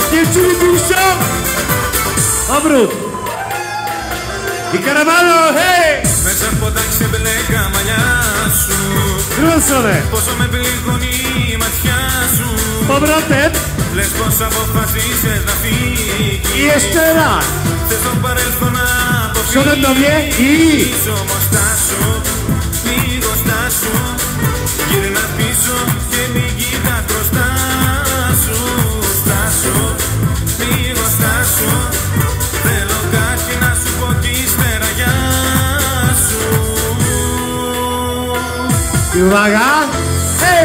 Dziewczyny piszczą! Obrót! I karawano, hej! Μέσα από τα ξεμπλέκα μαλλιά σου. Drusone! Πόσο με πληγώνει η ματιά σου. Powrotem! Λες πως αποφασίσες να φύγεις. I jeszcze raz! Θες το παρελθόν να αποφύγεις. Przodem do mnie i... Όμως στάσου, λίγο στάσου. Γύρνα πίσω και μην κοιτάς μπροστά σου. Στάσου, λίγο στάσου. Θέλω κάτι να σου πω κι ύστερα γεια σου. I uwaga! Hej!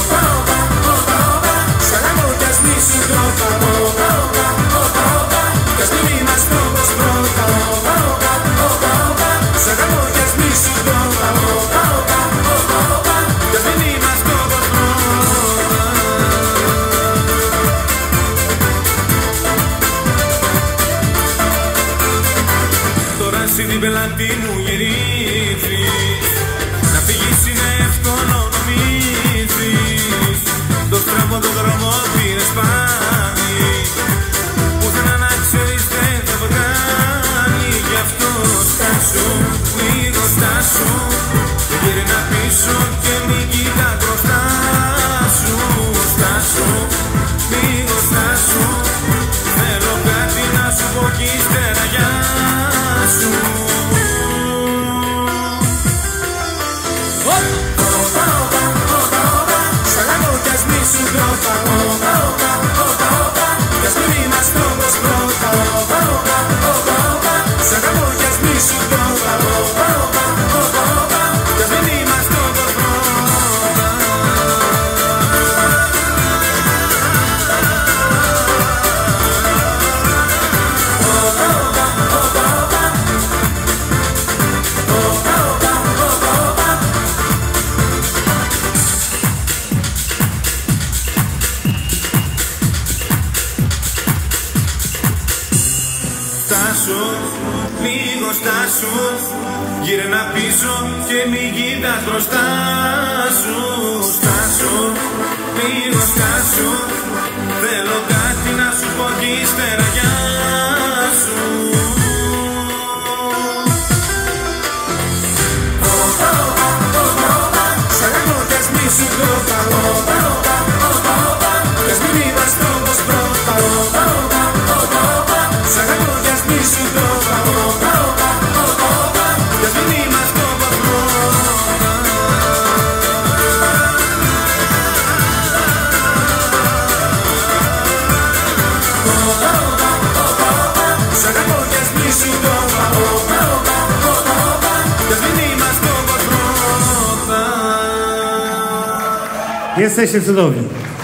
Τώρα εσύ την πελάτη μου γυρίζεις. Να φύγεις είναι εύκολο νομίζεις. Το στραβό το δρόμο πήρες πάλι. Πουθενά να ξέρεις δεν θα βγάλει. Γι' αυτό στάσου, λίγο στάσου. Γύρνα πίσω και μην κοιτάς μπροστά σου. Στάσου, λίγο στάσου. Θέλω κάτι να σου πω κι ύστερα γεια σου. Στάσου, λίγο στάσου. Γύρνα πίσω και μην κοιτάς μπροστά σου. Στάσου, λίγο στάσου. Θέλω κάτι να σου πω κι ύστερα γεια σου. Jesteście cudowni.